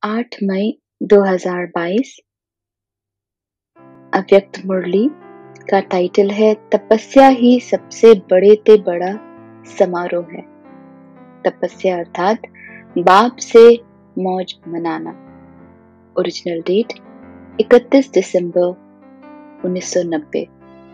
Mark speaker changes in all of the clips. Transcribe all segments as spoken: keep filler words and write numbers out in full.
Speaker 1: आठ मई दो हज़ार बाईस। अव्यक्त मुरली का टाइटल है तपस्या ही सबसे बड़े ते बड़ा समारोह है। तपस्या अर्थात बाप से मौज मनाना। ओरिजिनल डेट इकतीस दिसंबर उन्नीस सौ नब्बे।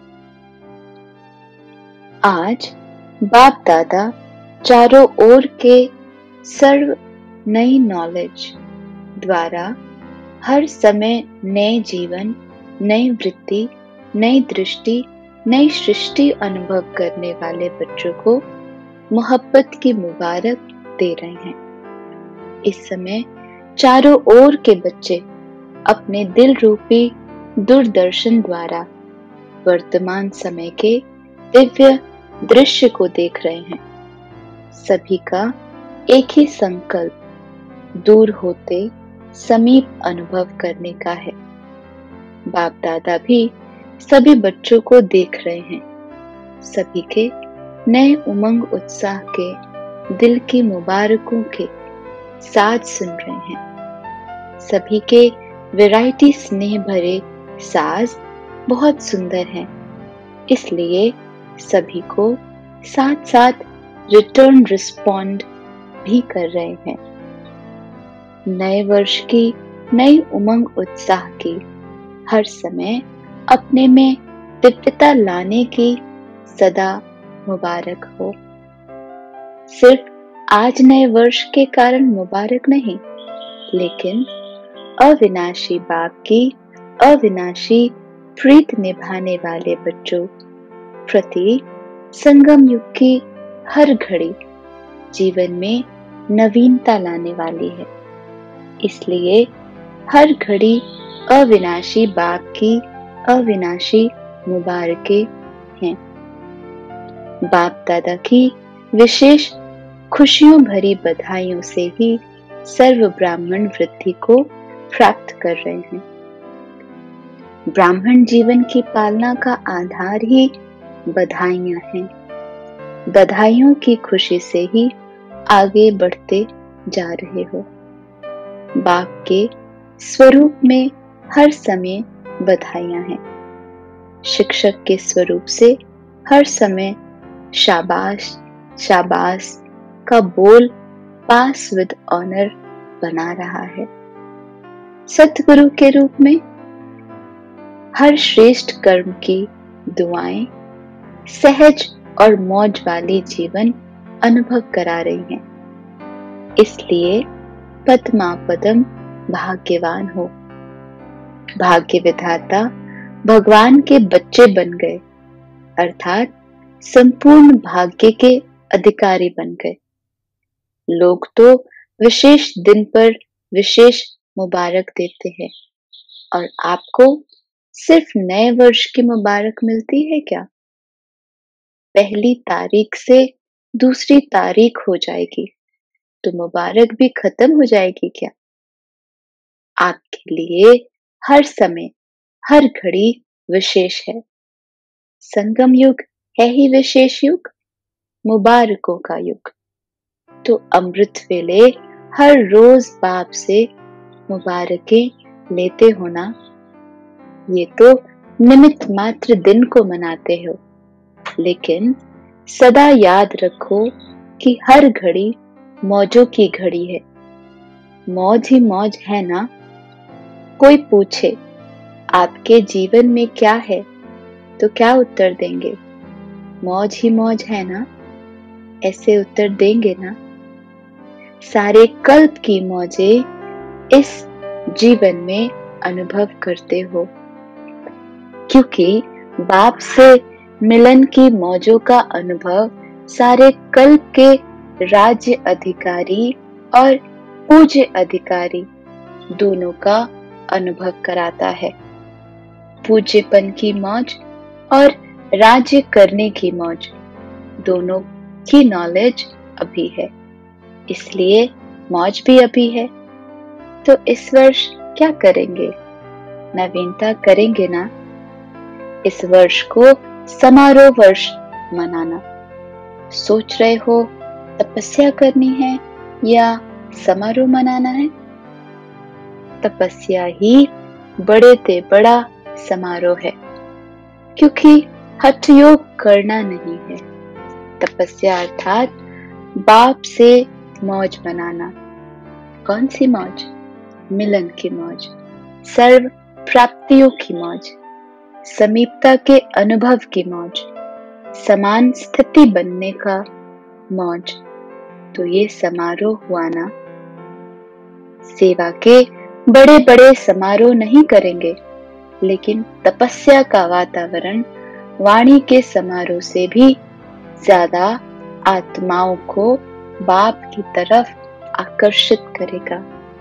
Speaker 1: आज बाप दादा चारों ओर के सर्व नई नॉलेज द्वारा हर समय नए जीवन, नई वृत्ति, नई दृष्टि, नई सृष्टि अनुभव करने वाले बच्चों को मोहब्बत की मुबारक दे रहे हैं। इस समय चारों ओर के बच्चे अपने दिल रूपी दूरदर्शन द्वारा वर्तमान समय के दिव्य दृश्य को देख रहे हैं। सभी का एक ही संकल्प दूर होते समीप अनुभव करने का है। बाप दादा भी सभी बच्चों को देख रहे हैं। सभी के नए उमंग उत्साह के दिल की मुबारकों के साथ सुन रहे हैं। सभी के वैरायटी स्नेह भरे साज बहुत सुंदर हैं, इसलिए सभी को साथ साथ रिटर्न रिस्पॉन्ड भी कर रहे हैं। नए वर्ष की नई उमंग उत्साह की हर समय अपने में दिव्यता लाने की सदा मुबारक हो। सिर्फ आज नए वर्ष के कारण मुबारक नहीं, लेकिन अविनाशी बाप की अविनाशी प्रीत निभाने वाले बच्चों प्रति संगम युग की हर घड़ी जीवन में नवीनता लाने वाली है। इसलिए हर घड़ी अविनाशी बाप की अविनाशी मुबारकें हैं। बाप दादा की विशेष खुशियों भरी बधाइयों से ही सर्व ब्राह्मण वृद्धि को प्राप्त कर रहे हैं। ब्राह्मण जीवन की पालना का आधार ही बधाइयां हैं। बधाइयों की खुशी से ही आगे बढ़ते जा रहे हो। बाप के स्वरूप में हर समय बधाइयां हैं। शिक्षक के स्वरूप से हर समय शाबाश शाबाश का बोल पास विद ऑनर बना रहा है। सतगुरु के रूप में हर श्रेष्ठ कर्म की दुआएं सहज और मौज वाली जीवन अनुभव करा रही हैं। इसलिए पद्मा पदम भाग्यवान हो। भाग्य विधाता भगवान के बच्चे बन गए, अर्थात संपूर्ण भाग्य के अधिकारी बन गए। लोग तो विशेष दिन पर विशेष मुबारक देते हैं, और आपको सिर्फ नए वर्ष की मुबारक मिलती है क्या? पहली तारीख से दूसरी तारीख हो जाएगी तो मुबारक भी खत्म हो जाएगी क्या? आपके लिए हर समय हर घड़ी विशेष है। संगम युग है ही विशेष युग, मुबारकों का युग। तो अमृत वेले हर रोज बाप से मुबारकें लेते हो ना। ये तो निमित्त मात्र दिन को मनाते हो, लेकिन सदा याद रखो कि हर घड़ी मौजों की घड़ी है। मौज ही मौज है ना। कोई पूछे आपके जीवन में क्या है, तो क्या उत्तर देंगे? मौज ही मौज है ना। ऐसे उत्तर देंगे ना। सारे कल्प की मौजें इस जीवन में अनुभव करते हो, क्योंकि बाप से मिलन की मौजों का अनुभव सारे कल्प के राज्य अधिकारी और पूज्य अधिकारी दोनों का अनुभव कराता है। पूज्यपन की मौज और राज्य करने की मौज दोनों की नॉलेज अभी है, इसलिए मौज भी अभी है। तो इस वर्ष क्या करेंगे? नवीनता करेंगे ना। इस वर्ष को समारोह वर्ष मनाना। सोच रहे हो तपस्या करनी है या समारोह मनाना है? तपस्या ही बड़े ते बड़ा समारोह है, क्योंकि हठ योग करना नहीं है। तपस्या अर्थात बाप से मौज बनाना। कौन सी मौज? मिलन की मौज, सर्व प्राप्तियों की मौज, समीपता के अनुभव की मौज, समान स्थिति बनने का मौज। तो ये समारोह हुआ ना। सेवा के बड़े बड़े समारोह नहीं करेंगे, लेकिन तपस्या का वातावरण वाणी के समारोह से भी ज्यादा आत्माओं को बाप की तरफ आकर्षित करेगा।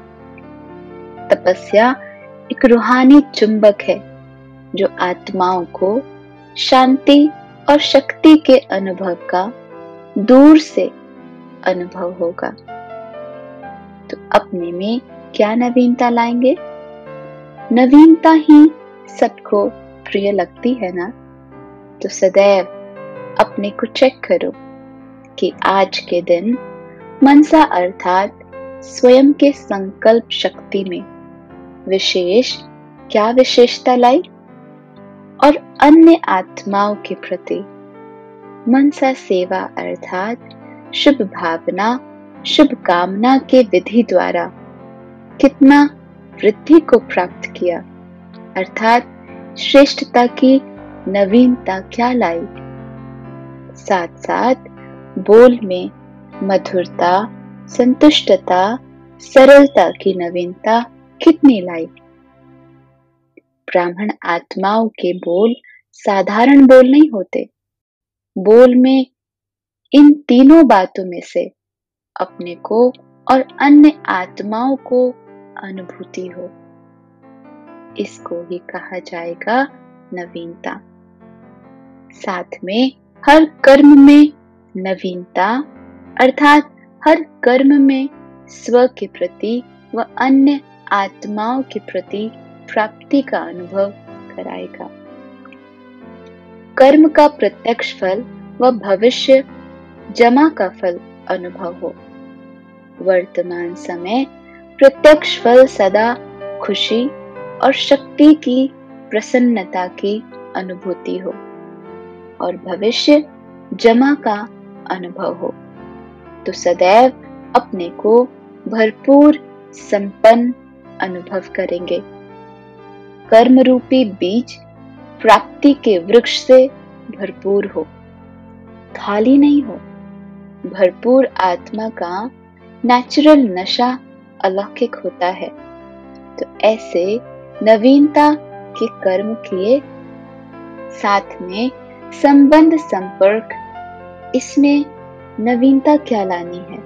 Speaker 1: तपस्या एक रूहानी चुंबक है जो आत्माओं को शांति और शक्ति के अनुभव का दूर से अनुभव होगा। तो अपने में क्या नवीनता लाएंगे? नवीनता ही सबको प्रिय लगती है ना। तो सदैव अपने को चेक करो कि आज के दिन मनसा अर्थात स्वयं के संकल्प शक्ति में विशेष क्या विशेषता लाई, और अन्य आत्माओं के प्रति मनसा सेवा अर्थात शुभ भावना, शुभ कामना के विधि द्वारा कितना वृद्धि को प्राप्त किया, अर्थात श्रेष्ठता की नवीनता क्या लाई। साथ साथ बोल में मधुरता, संतुष्टता, सरलता की नवीनता कितनी लाई। ब्राह्मण आत्माओं के बोल साधारण बोल नहीं होते। बोल में इन तीनों बातों में से अपने को और अन्य आत्माओं को अनुभूति हो, इसको ही कहा जाएगा नवीनता। साथ में हर कर्म में नवीनता अर्थात हर कर्म में स्व के प्रति व अन्य आत्माओं के प्रति प्राप्ति का अनुभव कराएगा। कर्म का प्रत्यक्ष फल व भविष्य जमा का फल अनुभव हो। वर्तमान समय प्रत्यक्ष फल सदा खुशी और शक्ति की प्रसन्नता की अनुभूति हो, और भविष्य जमा का अनुभव हो। तो सदैव अपने को भरपूर संपन्न अनुभव करेंगे। कर्म रूपी बीज प्राप्ति के वृक्ष से भरपूर हो, खाली नहीं हो। भरपूर आत्मा का नेचुरल नशा अलौकिक होता है। तो ऐसे नवीनता के कर्म किए, साथ में संबंध संपर्क, इसमें नवीनता क्या लानी है।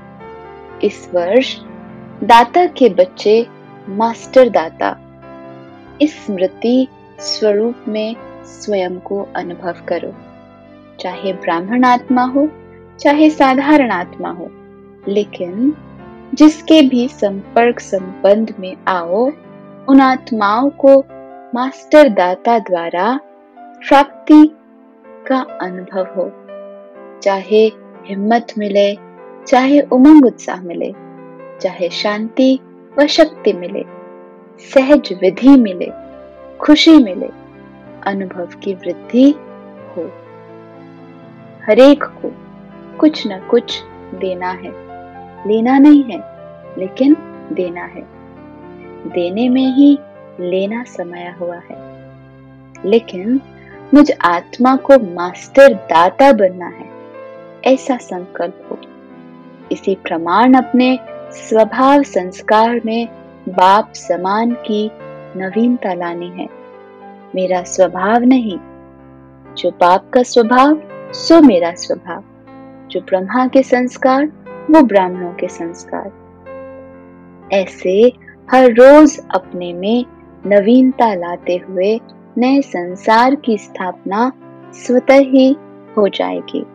Speaker 1: इस वर्ष दाता के बच्चे मास्टर दाता इस स्मृति स्वरूप में स्वयं को अनुभव करो। चाहे ब्राह्मण आत्मा हो, चाहे साधारण आत्मा हो, लेकिन जिसके भी संपर्क संबंध में आओ, उन आत्माओं को मास्टर दाता द्वारा प्राप्ति का अनुभव हो। चाहे हिम्मत मिले, चाहे उमंग उत्साह मिले, चाहे शांति व शक्ति मिले, सहज विधि मिले, खुशी मिले, अनुभव की वृद्धि हो। हरेक को कुछ न कुछ देना है, लेना नहीं है, लेकिन देना है। देने में ही लेना समाया हुआ है। लेकिन मुझ आत्मा को मास्टर दाता बनना है, ऐसा संकल्प हो। इसी प्रमाण अपने स्वभाव संस्कार में बाप समान की नवीनता लानी है। मेरा स्वभाव नहीं, जो बाप का स्वभाव सो मेरा स्वभाव, जो ब्रह्मा के संस्कार वो ब्राह्मणों के संस्कार। ऐसे हर रोज अपने में नवीनता लाते हुए नए संसार की स्थापना स्वतः ही हो जाएगी।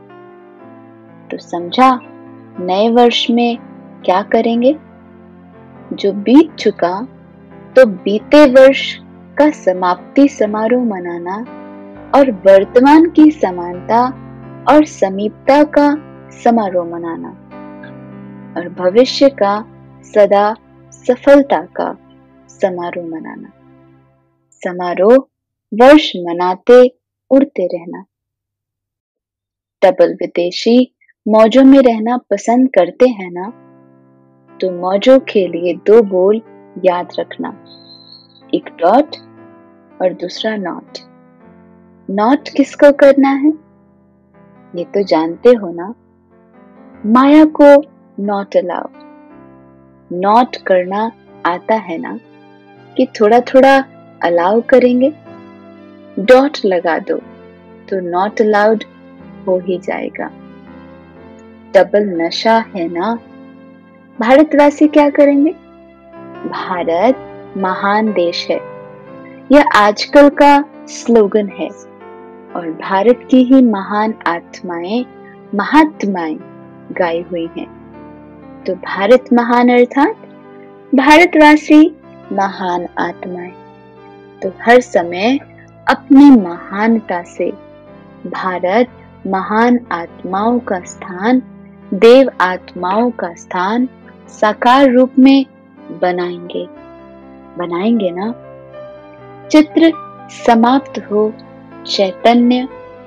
Speaker 1: तो समझा, नए वर्ष में क्या करेंगे? जो बीत चुका तो बीते वर्ष का समाप्ति समारोह मनाना और वर्तमान की समानता और समीपता का समारोह मनाना, और भविष्य का सदा सफलता का समारोह मनाना। समारोह वर्ष मनाते उड़ते रहना। डबल विदेशी मौजों में रहना पसंद करते हैं ना, तो मौजों के लिए दो बोल याद रखना, एक डॉट और दूसरा नॉट। नॉट किसको करना है ये तो जानते हो ना, माया को नॉट अलाउ। नॉट करना आता है ना कि थोड़ा थोड़ा अलाउ करेंगे। डॉट लगा दो तो नॉट अलाउड हो ही जाएगा। डबल नशा है ना, भारतवासी क्या करेंगे? भारत महान देश है, यह आजकल का स्लोगन है और भारत की ही महान आत्माएं महात्माएं गाई हुई हैं। तो भारत महान अर्थात भारतवासी महान आत्माएं। तो हर समय अपनी महानता से भारत महान आत्माओं का स्थान, देव आत्माओं का स्थान साकार रूप में बनाएंगे। बनाएंगे ना? चित्र समाप्त हो, चैतन्य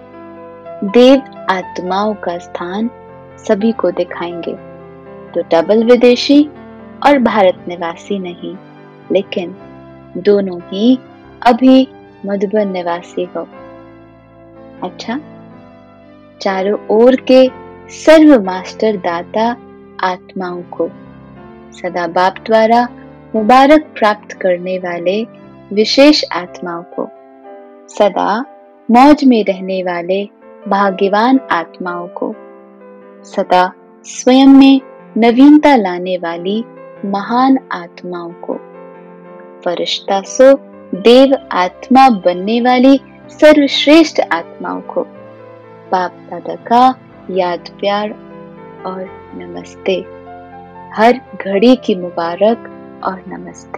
Speaker 1: देव आत्माओं का स्थान सभी को दिखाएंगे। तो डबल विदेशी और भारत निवासी नहीं, लेकिन दोनों ही अभी मधुबन निवासी हो। अच्छा, चारों ओर के सर्व मास्टर दाता आत्माओं को, सदा बाप द्वारा मुबारक प्राप्त करने वाले विशेष आत्माओं को, सदा मौज में रहने वाले भाग्यवान आत्माओं को, सदा स्वयं में नवीनता लाने वाली महान आत्माओं को, फरिश्ता सो देव आत्मा बनने वाली सर्वश्रेष्ठ आत्माओं को बाप दादा का याद प्यार और नमस्ते। हर घड़ी की मुबारक और नमस्ते।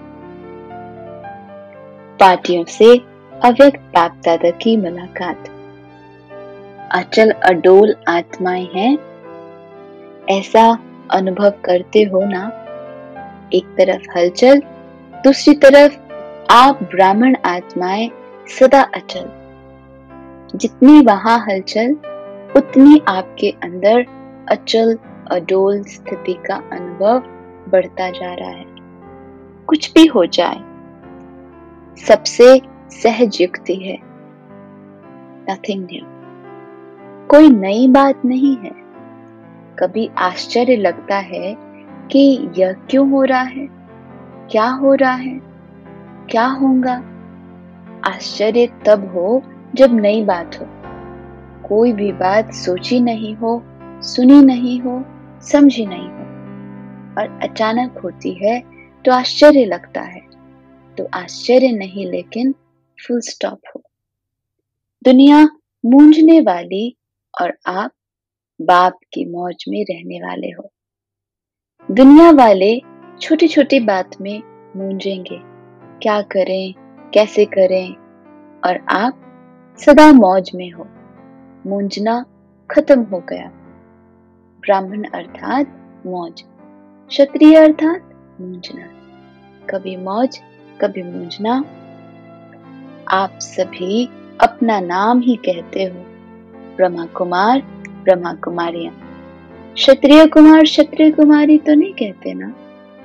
Speaker 1: पार्टियों से अव्यक्त बाप दादा की मुलाकात। अचल अडोल आत्माएं हैं, ऐसा अनुभव करते हो ना? एक तरफ हलचल, दूसरी तरफ आप ब्राह्मण आत्माएं सदा अचल। जितनी वहां हलचल, उतनी आपके अंदर अचल अडोल स्थिति का अनुभव बढ़ता जा रहा है। कुछ भी हो जाए, सबसे सहज युक्ति है, नथिंग न्यू। कोई नई बात नहीं है। कभी आश्चर्य लगता है कि यह क्यों हो रहा है, क्या हो रहा है, क्या होगा। आश्चर्य तब हो जब नई बात हो, कोई भी बात सोची नहीं हो, सुनी नहीं हो, समझी नहीं हो और अचानक होती है तो आश्चर्य लगता है। तो आश्चर्य नहीं, लेकिन फुल स्टॉप हो। दुनिया मूंझने वाली और आप बाप की मौज में रहने वाले हो। दुनिया वाले छोटी छोटी बात में मूंझेंगे, क्या करें, कैसे करें, और आप सदा मौज में हो। मूंझना खत्म हो गया। ब्राह्मण अर्थात मौज, क्षत्रिय अर्थात मूंझना। कभी मौज, कभी मूंझना। आप सभी अपना नाम ही कहते हो, ब्रह्मा कुमार, ब्रह्मा कुमारियां। क्षत्रिय कुमार, क्षत्रिय कुमारी तो नहीं कहते ना।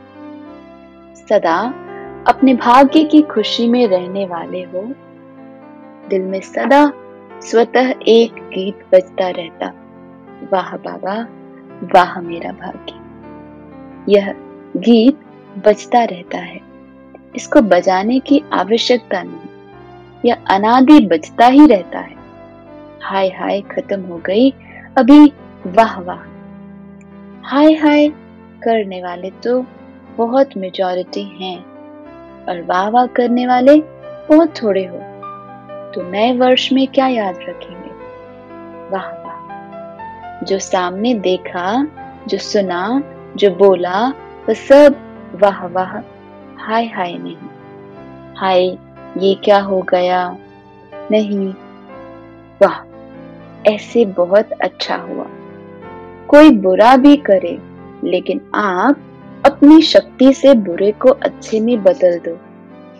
Speaker 1: सदा अपने भाग्य की खुशी में रहने वाले हो। दिल में सदा स्वतः एक गीत बजता रहता, वाह बाबा, वाह मेरा भाग्य। यह गीत बजता रहता है, इसको बजाने की आवश्यकता नहीं, यह अनादि बजता ही रहता है। हाय हाय खत्म हो गई, अभी वाह वाह। हाय हाय करने वाले तो बहुत मेजॉरिटी हैं और वाह वाह करने वाले बहुत थोड़े हो। तो नए वर्ष में क्या याद रखेंगे? वाह वाह। जो सामने देखा, जो सुना, जो बोला, वह सब वाह वाह, हाय हाय नहीं। हाय ये क्या हो गया नहीं, वाह ऐसे बहुत अच्छा हुआ। कोई बुरा भी करे, लेकिन आप अपनी शक्ति से बुरे को अच्छे में बदल दो।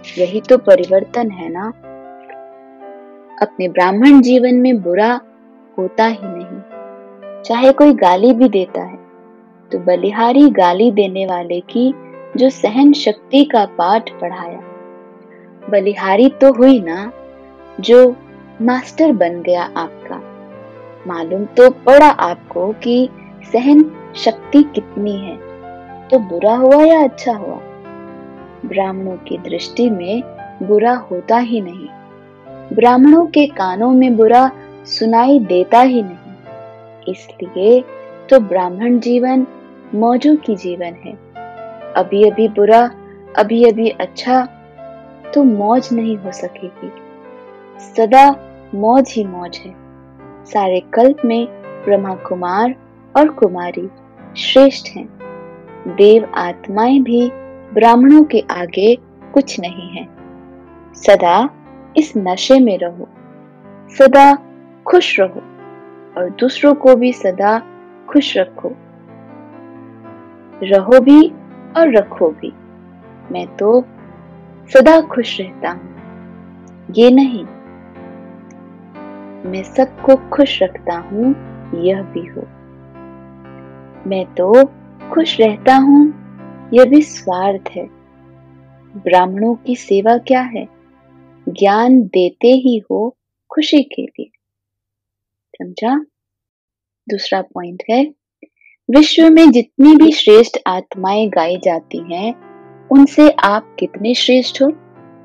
Speaker 1: यही तो परिवर्तन है ना। अपने ब्राह्मण जीवन में बुरा होता ही नहीं। चाहे कोई गाली भी देता है तो बलिहारी गाली देने वाले की जो सहन शक्ति का पाठ पढ़ाया। बलिहारी तो हुई ना जो मास्टर बन गया आपका। मालूम तो पड़ा आपको कि सहन शक्ति कितनी है। तो बुरा हुआ या अच्छा हुआ? ब्राह्मणों की दृष्टि में बुरा होता ही नहीं। ब्राह्मणों के कानों में बुरा सुनाई देता ही नहीं। इसलिए तो ब्राह्मण जीवन मौजों की जीवन है। अभी अभी बुरा, अभी अभी अच्छा, तो मौज नहीं हो सकेगी। सदा मौज ही मौज है। सारे कल्प में ब्रह्मा कुमार और कुमारी श्रेष्ठ हैं। देव आत्माएं भी ब्राह्मणों के आगे कुछ नहीं है। सदा इस नशे में रहो, सदा खुश रहो और दूसरों को भी सदा खुश रखो। रहो भी और रखो भी। मैं तो सदा खुश रहता हूँ, ये नहीं मैं सबको खुश रखता हूँ, यह भी हो। मैं तो खुश रहता हूँ, यह भी स्वार्थ है। ब्राह्मणों की सेवा क्या है? ज्ञान देते ही हो खुशी के लिए। समझा? दूसरा पॉइंट है, विश्व में जितनी भी श्रेष्ठ आत्माएं गाई जाती हैं, उनसे आप कितने श्रेष्ठ हो?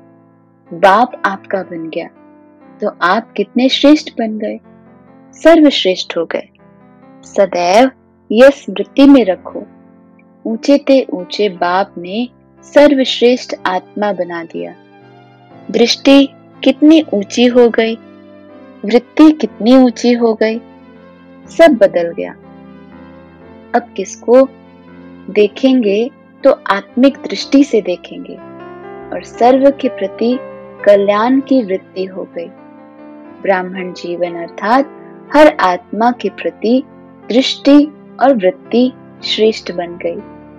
Speaker 1: बाप आपका बन गया तो आप कितने श्रेष्ठ बन गए? सर्वश्रेष्ठ हो गए। सदैव यह स्मृति में रखो, ऊंचे ते ऊंचे बाप ने सर्वश्रेष्ठ आत्मा बना दिया। दृष्टि कितनी ऊंची हो गई, वृत्ति कितनी ऊंची हो गई, सब बदल गया। अब किसको देखेंगे तो आत्मिक दृष्टि से देखेंगे और सर्व के प्रति कल्याण की वृत्ति हो गई। ब्राह्मण जीवन अर्थात हर आत्मा के प्रति दृष्टि और वृत्ति श्रेष्ठ बन गई।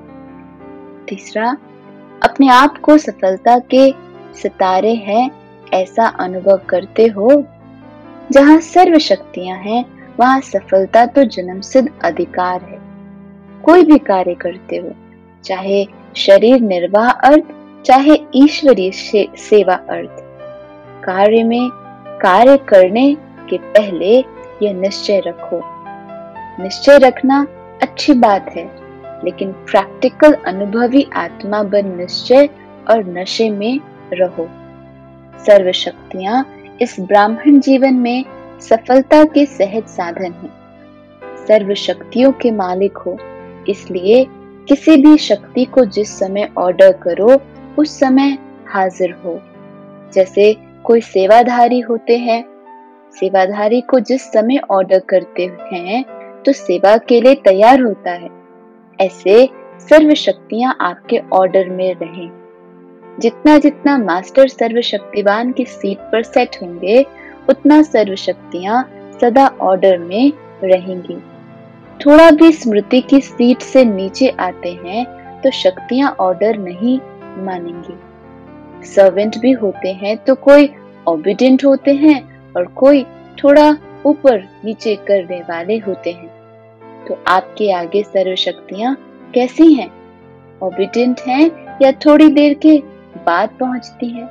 Speaker 1: तीसरा, अपने आप को सफलता के सितारे हैं ऐसा अनुभव करते हो। जहां सर्व शक्तियां हैं वहां सफलता तो जन्मसिद्ध अधिकार है। कोई भी कार्य करते हो, चाहे शरीर निर्वाह अर्थ, चाहे ईश्वरीय सेवा अर्थ, कार्य में कार्य करने के पहले यह निश्चय रखो। निश्चय रखना अच्छी बात है, लेकिन प्रैक्टिकल अनुभवी आत्मा बन निश्चय और नशे में रहो। सर्व शक्तियां इस ब्राह्मण जीवन में सफलता के सहज साधन हैं। सर्व शक्तियों के मालिक हो, इसलिए किसी भी शक्ति को जिस समय ऑर्डर करो उस समय हाजिर हो। जैसे कोई सेवाधारी होते हैं, सेवाधारी को जिस समय ऑर्डर करते हैं तो सेवा के लिए तैयार होता है। ऐसे सर्व शक्तियां आपके ऑर्डर में रहें। जितना जितना मास्टर सर्वशक्तिवान की सीट पर सेट होंगे, उतना सर्व शक्तियां सदा ऑर्डर में रहेंगी। थोड़ा भी स्मृति की सीट से नीचे आते हैं तो शक्तियां ऑर्डर नहीं मानेंगी। सर्वेंट भी होते हैं तो कोई ओबीडिएंट होते हैं और कोई थोड़ा ऊपर नीचे करने वाले होते हैं। तो आपके आगे सर्व शक्तियां कैसी हैं? ओबीडिएंट हैं या थोड़ी देर के बाद पहुंचती हैं?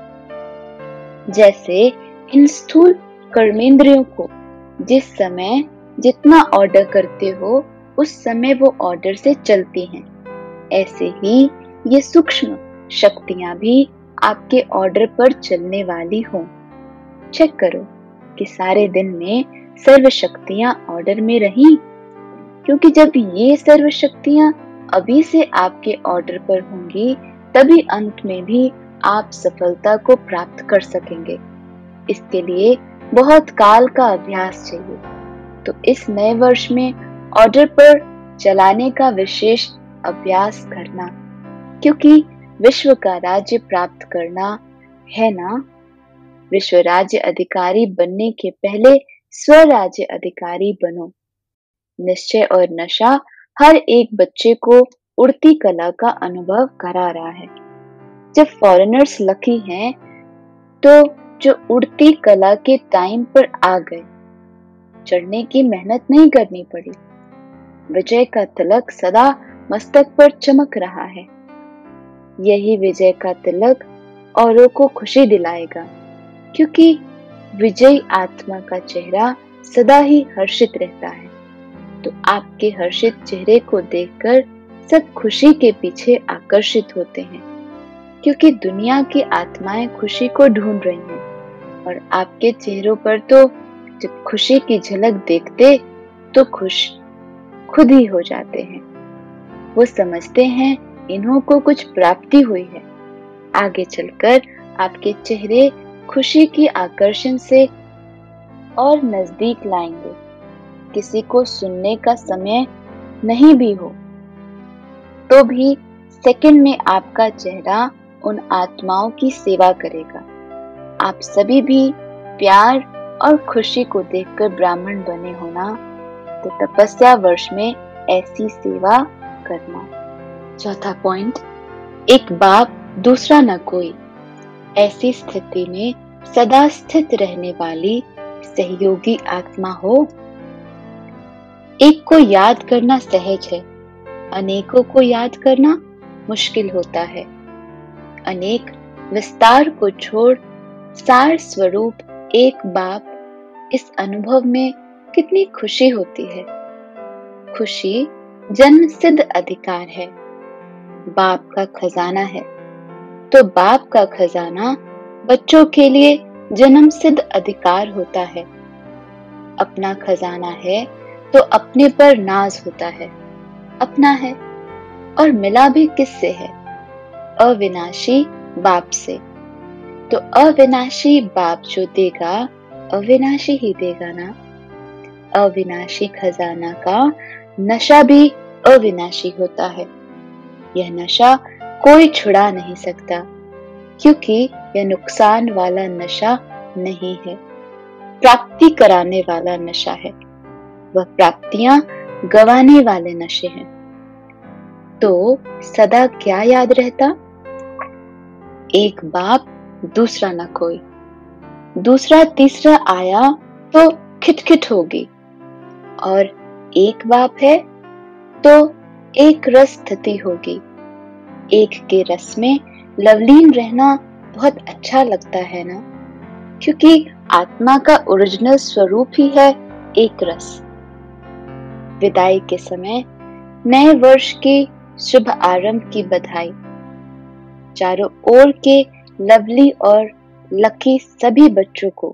Speaker 1: जैसे इन स्थूल कर्मेंद्रियों को जिस समय जितना ऑर्डर करते हो उस समय वो ऑर्डर से चलती हैं, ऐसे ही ये सूक्ष्म शक्तियां भी आपके ऑर्डर पर चलने वाली हों। चेक करो कि सारे दिन में सर्व शक्तियां ऑर्डर में रहीं, क्योंकि जब ये सर्व शक्तियां अभी से आपके ऑर्डर पर होंगी तभी अंत में भी आप सफलता को प्राप्त कर सकेंगे। इसके लिए बहुत काल का अभ्यास चाहिए। तो इस नए वर्ष में ऑर्डर पर चलाने का विशेष अभ्यास करना, क्योंकि विश्व का राज्य प्राप्त करना है ना। विश्व राज्य अधिकारी बनने के पहले स्वराज्य अधिकारी बनो। निश्चय और नशा हर एक बच्चे को उड़ती कला का अनुभव करा रहा है। जब फॉरेनर्स लकी हैं तो जो उड़ती कला के टाइम पर आ गए, चढ़ने की मेहनत नहीं करनी पड़ी, विजय का तिलक सदा मस्तक पर चमक रहा है। यही विजय का तिलक औरों को खुशी दिलाएगा, क्योंकि विजयी आत्मा का चेहरा सदा ही हर्षित रहता है। तो आपके हर्षित चेहरे को देखकर सब खुशी के पीछे आकर्षित होते हैं, क्योंकि दुनिया की आत्माएं खुशी को ढूंढ रही हैं और आपके चेहरों पर तो जब खुशी की झलक देखते तो खुश खुद ही हो जाते हैं। वो समझते हैं इन्हों को कुछ प्राप्ति हुई है। आगे चलकर आपके चेहरे खुशी की आकर्षण से और नजदीक लाएंगे। किसी को सुनने का समय नहीं भी हो तो भी सेकंड में आपका चेहरा उन आत्माओं की सेवा करेगा। आप सभी भी प्यार और खुशी को देखकर ब्राह्मण बने होना, तो तपस्या वर्ष में ऐसी सेवा करना। चौथा पॉइंट, एक बाप दूसरा न कोई। ऐसी स्थिति में सदा स्थित रहने वाली सहयोगी आत्मा हो। एक को याद करना सहज है, अनेकों को याद करना मुश्किल होता है। अनेक विस्तार को छोड़ सार स्वरूप एक बाप, इस अनुभव में कितनी खुशी होती है। खुशी जन्म सिद्ध अधिकार है, बाप का खजाना है। तो बाप का खजाना बच्चों के लिए जन्म सिद्ध अधिकार होता है। अपना खजाना है तो अपने पर नाज होता है, अपना है और मिला भी किससे है? अविनाशी बाप से। तो अविनाशी बाप जो देगा अविनाशी ही देगा ना। अविनाशी खजाना का नशा भी अविनाशी होता है। यह नशा कोई छुड़ा नहीं सकता, क्योंकि यह नुकसान वाला नशा नहीं है, प्राप्ति कराने वाला नशा है। वह प्राप्तियां गंवाने वाले नशे हैं। तो सदा क्या याद रहता? एक बाप दूसरा न कोई। दूसरा तीसरा आया तो खिटखिट होगी, और एक बाप है तो एक रस स्थिति होगी। एक के रस में लवलीन रहना बहुत अच्छा लगता है ना, क्योंकि आत्मा का ओरिजिनल स्वरूप ही है एक रस। विदाई के समय नए वर्ष के शुभ आरंभ की बधाई। चारों ओर के लवली और लकी सभी बच्चों को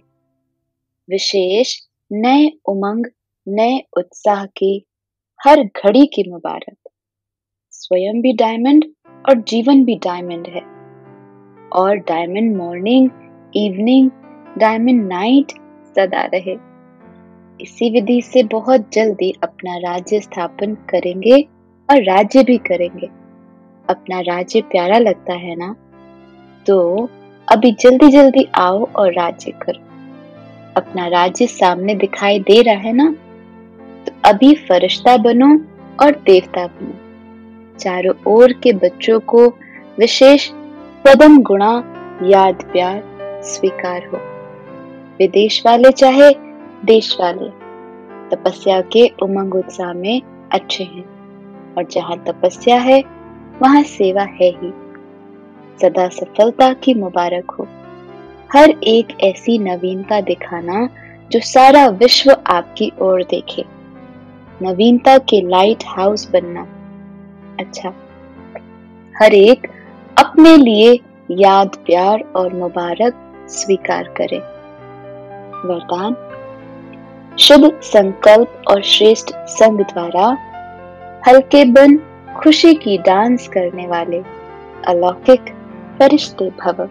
Speaker 1: विशेष नए उमंग, नए उत्साह की हर घड़ी की मुबारक। स्वयं भी डायमंड और जीवन भी डायमंड है, और diamond morning, evening, diamond night सदा रहे। इसी विधि से बहुत जल्दी अपना राज्य स्थापन करेंगे और राज्य भी करेंगे। अपना राज्य प्यारा लगता है ना? तो अभी जल्दी जल्दी आओ और राज्य करो। अपना राज्य सामने दिखाई दे रहा है ना? तो अभी फरिश्ता बनो और देवता बनो। चारों ओर के बच्चों को विशेष पदम गुणा याद प्यार स्वीकार हो। विदेश वाले चाहे देश वाले, तपस्या के उमंग उत्साह में अच्छे हैं, और जहाँ तपस्या है वहाँ सेवा है ही। सदा सफलता की मुबारक हो। हर एक ऐसी नवीनता दिखाना जो सारा विश्व आपकी ओर देखे। नवीनता के लाइट हाउस बनना। अच्छा, हर एक अपने लिए याद प्यार और मुबारक स्वीकार करे। वरदान, शुद्ध संकल्प और श्रेष्ठ संग द्वारा हल्के बन खुशी की डांस करने वाले अलौकिक फरिश्ते भव।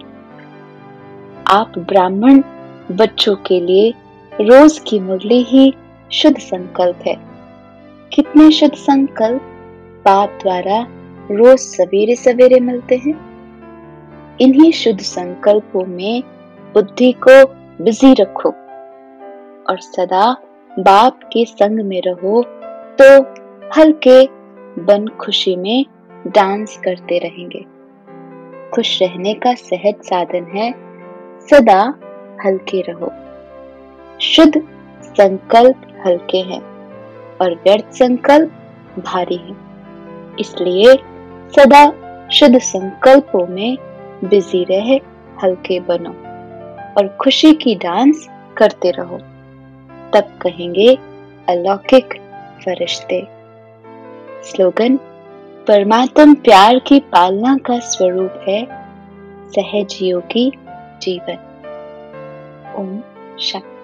Speaker 1: आप ब्राह्मण बच्चों के लिए रोज की मुरली ही शुद्ध संकल्प है। कितने शुद्ध संकल्प बाप द्वारा रोज सवेरे सवेरे मिलते हैं। इन्हीं शुद्ध संकल्पों में बुद्धि को बिजी रखो और सदा बाप के संग में रहो, तो हल्के बन खुशी में डांस करते रहेंगे। खुश रहने का सहज साधन है। सदा हल्के रहो। शुद्ध संकल्प हल्के हैं और व्यर्थ संकल्प भारी हैं। इसलिए सदा शुद्ध संकल्पों में बिजी रहे, हल्के बनो और खुशी की डांस करते रहो। तब कहेंगे अलौकिक फरिश्ते। स्लोगन: परमात्म प्यार की पालना का स्वरूप है सहज योगी जीवन। ओम शांति।